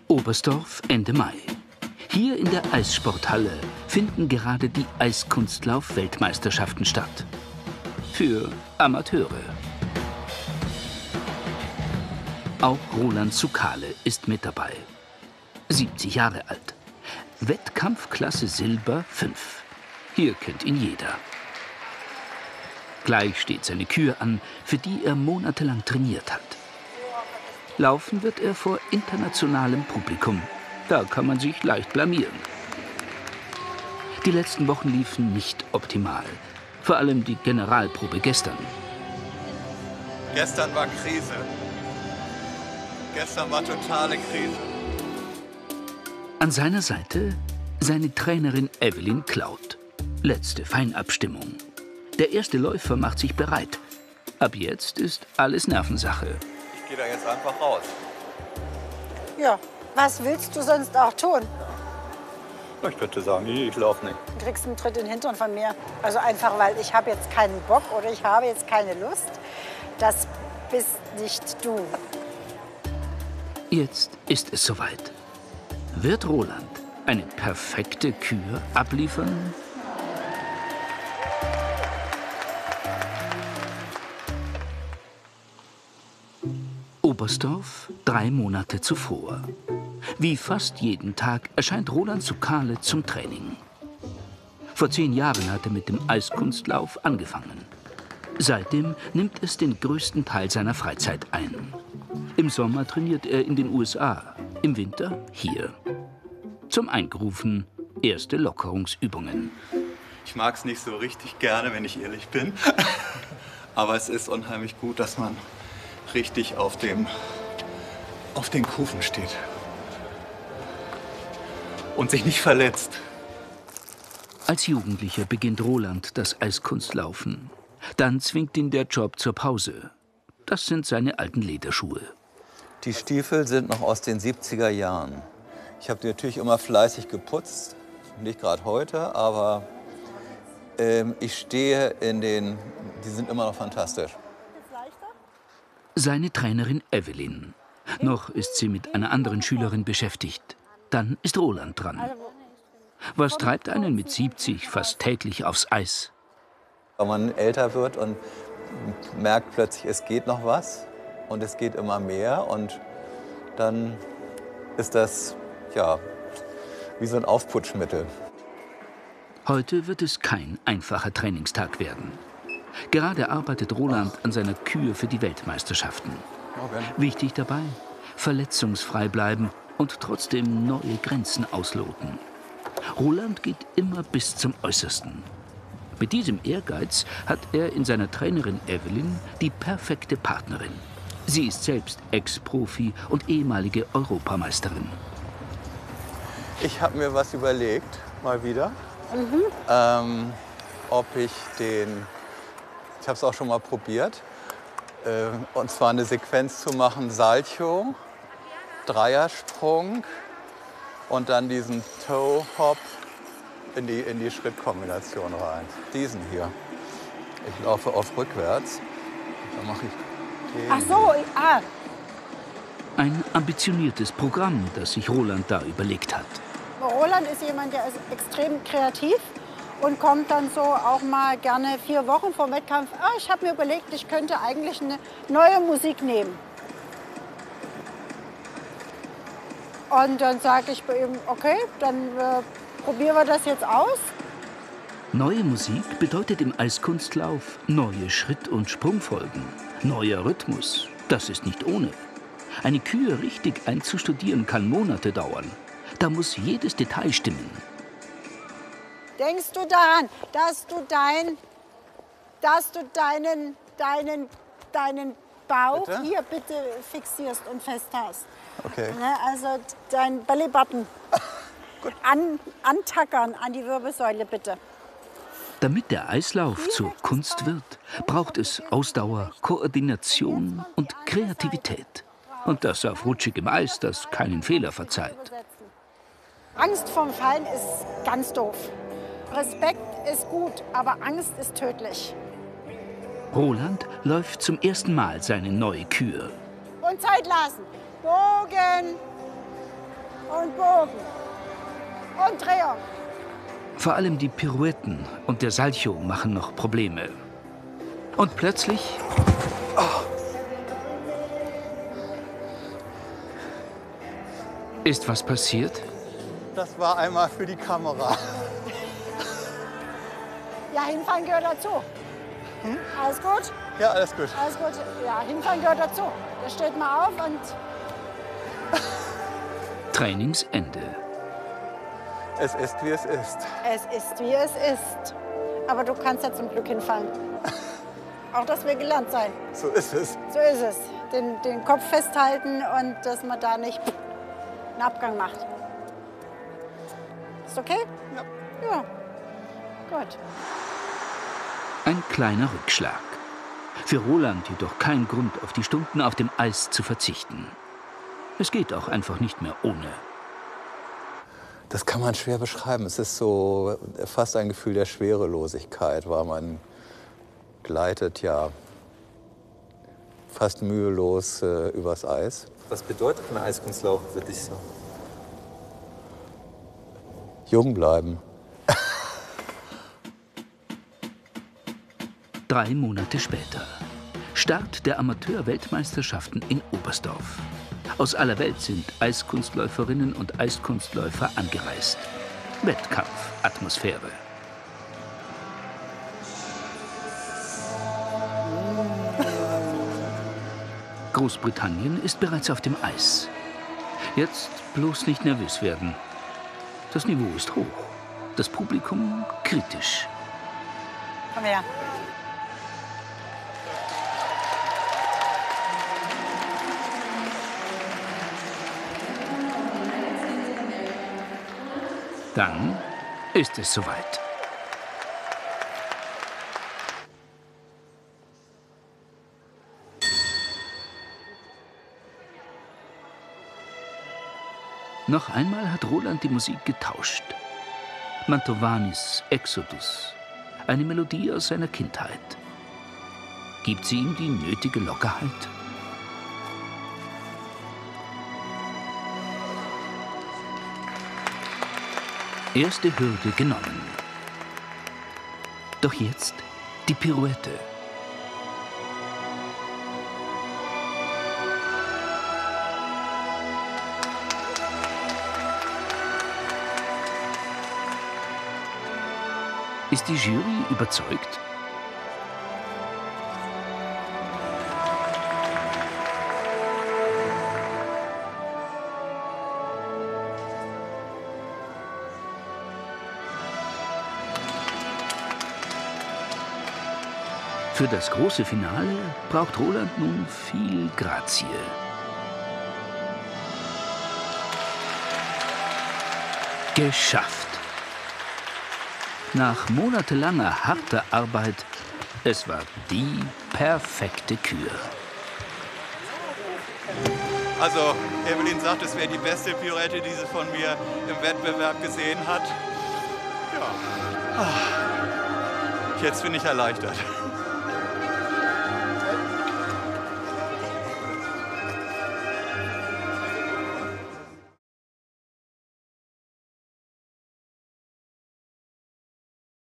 Oberstdorf, Ende Mai. Hier in der Eissporthalle finden gerade die Eiskunstlauf-Weltmeisterschaften statt. Für Amateure. Auch Roland Suckale ist mit dabei. 70 Jahre alt. Wettkampfklasse Silber 5. Hier kennt ihn jeder. Gleich steht seine Kür an, für die er monatelang trainiert hat. Laufen wird er vor internationalem Publikum. Da kann man sich leicht blamieren. Die letzten Wochen liefen nicht optimal. Vor allem die Generalprobe gestern. Gestern war Krise. Gestern war totale Krise. An seiner Seite seine Trainerin Evelyn Klaut. Letzte Feinabstimmung. Der erste Läufer macht sich bereit. Ab jetzt ist alles Nervensache. Ich gehe da jetzt einfach raus. Ja, was willst du sonst auch tun? Ich würde sagen, ich laufe nicht. Du kriegst einen Tritt in den Hintern von mir. Also einfach, weil ich habe jetzt keinen Bock oder ich habe jetzt keine Lust. Das bist nicht du. Jetzt ist es soweit. Wird Roland eine perfekte Kür abliefern? Oberstdorf 3 Monate zuvor. Wie fast jeden Tag erscheint Roland Suckale zum Training. Vor 10 Jahren hat er mit dem Eiskunstlauf angefangen. Seitdem nimmt es den größten Teil seiner Freizeit ein. Im Sommer trainiert er in den USA, im Winter hier. Zum Eingrufen erste Lockerungsübungen. Ich mag es nicht so richtig gerne, wenn ich ehrlich bin. Aber es ist unheimlich gut, dass man richtig auf den Kufen steht. Und sich nicht verletzt. Als Jugendlicher beginnt Roland das Eiskunstlaufen. Dann zwingt ihn der Job zur Pause. Das sind seine alten Lederschuhe. Die Stiefel sind noch aus den 70er Jahren. Ich habe die natürlich immer fleißig geputzt. Nicht gerade heute, aber ich stehe in den... Die sind immer noch fantastisch. Seine Trainerin Evelyn. Noch ist sie mit einer anderen Schülerin beschäftigt. Dann ist Roland dran. Was treibt einen mit 70 fast täglich aufs Eis? Wenn man älter wird und merkt plötzlich, es geht noch was und es geht immer mehr. Und dann ist das, ja, wie so ein Aufputschmittel. Heute wird es kein einfacher Trainingstag werden. Gerade arbeitet Roland an seiner Kür für die Weltmeisterschaften. Wichtig dabei, verletzungsfrei bleiben und trotzdem neue Grenzen ausloten. Roland geht immer bis zum Äußersten. Mit diesem Ehrgeiz hat er in seiner Trainerin Evelyn die perfekte Partnerin. Sie ist selbst Ex-Profi und ehemalige Europameisterin. Ich habe mir was überlegt, mal wieder, ob ich ich habe es auch schon mal probiert, und zwar eine Sequenz zu machen, Salcho, Dreiersprung und dann diesen Toe-Hop in die Schrittkombination rein. Diesen hier. Ich laufe auf rückwärts, dann mache ich den. Ach so, Ein ambitioniertes Programm, das sich Roland da überlegt hat. Roland ist jemand, der ist extrem kreativ und kommt dann so auch mal gerne 4 Wochen vor dem Wettkampf. Ich habe mir überlegt, ich könnte eigentlich eine neue Musik nehmen. Und dann sage ich bei ihm, okay, dann probieren wir das jetzt aus. Neue Musik bedeutet im Eiskunstlauf neue Schritt- und Sprungfolgen, neuer Rhythmus. Das ist nicht ohne. Eine Kür richtig einzustudieren kann Monate dauern. Da muss jedes Detail stimmen. Denkst du daran, dass du deinen Bauch bitte? hier bitte fixierst und fest hast? Okay. Ne, also dein Bellybutton antackern an die Wirbelsäule bitte. Damit der Eislauf zur Kunst wird, braucht es Ausdauer, Koordination und Kreativität. Und das auf rutschigem Eis, das keinen Fehler verzeiht. Angst vorm Fallen ist ganz doof. Respekt ist gut, aber Angst ist tödlich. Roland läuft zum ersten Mal seine neue Kür. Und Zeit lassen. Bogen. Und Bogen. Und Drehung. Vor allem die Pirouetten und der Salcho machen noch Probleme. Und plötzlich... Ist was passiert? Das war einmal für die Kamera. Ja, hinfahren gehört dazu. Alles gut? Ja, alles gut. Alles gut. Ja, hinfahren gehört dazu. Da steht mal auf und... Trainingsende. Es ist, wie es ist. Es ist, wie es ist. Aber du kannst ja zum Glück hinfallen. Auch das will gelernt sein. So ist es. So ist es. Den Kopf festhalten und dass man da nicht einen Abgang macht. Ist okay? Ja. Ja. Gut. Ein kleiner Rückschlag. Für Roland jedoch kein Grund, auf die Stunden auf dem Eis zu verzichten. Es geht auch einfach nicht mehr ohne. Das kann man schwer beschreiben. Es ist so fast ein Gefühl der Schwerelosigkeit, weil man gleitet ja fast mühelos übers Eis. Was bedeutet ein Eiskunstlaufen für dich so? Jung bleiben. 3 Monate später. Start der Amateur-Weltmeisterschaften in Oberstdorf. Aus aller Welt sind Eiskunstläuferinnen und Eiskunstläufer angereist. Wettkampfatmosphäre. Großbritannien ist bereits auf dem Eis. Jetzt bloß nicht nervös werden. Das Niveau ist hoch, das Publikum kritisch. Komm her. Dann ist es soweit. Noch einmal hat Roland die Musik getauscht. Mantovanis Exodus, eine Melodie aus seiner Kindheit. Gibt sie ihm die nötige Lockerheit? Erste Hürde genommen. Doch jetzt die Pirouette. Ist die Jury überzeugt? Für das große Finale braucht Roland nun viel Grazie. Geschafft! Nach monatelanger harter Arbeit, es war die perfekte Kür. Also, Evelyn sagt, es wäre die beste Pirouette, die sie von mir im Wettbewerb gesehen hat. Ja. Jetzt bin ich erleichtert.